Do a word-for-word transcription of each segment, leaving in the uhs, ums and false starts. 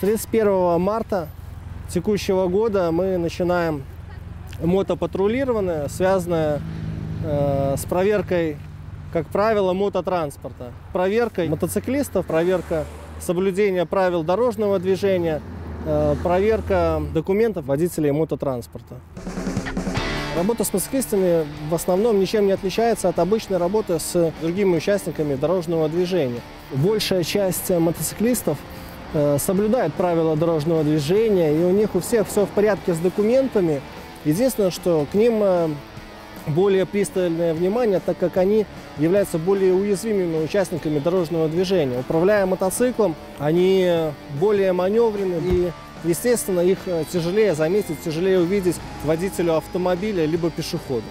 тридцать первого марта текущего года мы начинаем мотопатрулирование, связанное э, с проверкой, как правило, мототранспорта. Проверка мотоциклистов, проверка соблюдения правил дорожного движения, э, проверка документов водителей мототранспорта. Работа с мотоциклистами в основном ничем не отличается от обычной работы с другими участниками дорожного движения. Большая часть мотоциклистов э, соблюдает правила дорожного движения, и у них у всех все в порядке с документами. Единственное, что к ним э, более пристальное внимание, так как они являются более уязвимыми участниками дорожного движения. Управляя мотоциклом, они более маневренны, и, естественно, их тяжелее заметить, тяжелее увидеть водителю автомобиля либо пешеходу.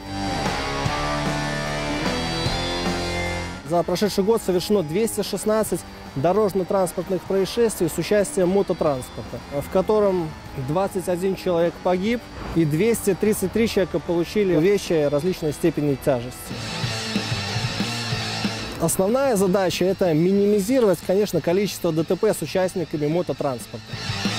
За прошедший год совершено двести шестнадцать дорожно-транспортных происшествий с участием мототранспорта, в котором двадцать один человек погиб и двести тридцать три человека получили увечья различной степени тяжести. Основная задача – это минимизировать, конечно, количество ДТП с участниками мототранспорта.